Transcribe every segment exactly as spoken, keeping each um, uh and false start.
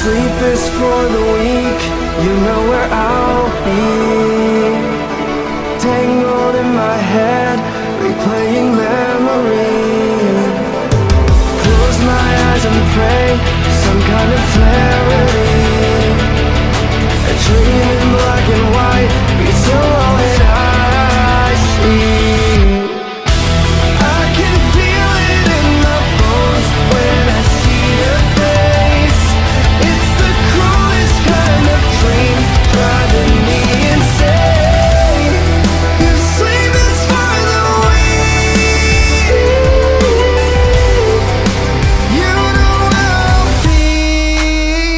Sleep is for the weak, you know where I'll be. Tangled in my head, replaying memories. Close my eyes and pray for some kind of clarity. A dream in black and white beats all that I see. I can feel it in my bones when I see your face. It's the cruelest kind of dream, driving me insane. You sleep is for the weak, you know I'll be.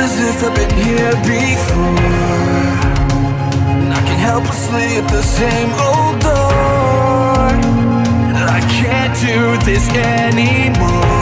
as if I've been here before. And I can't help but sleep the same old door. I can't do this anymore.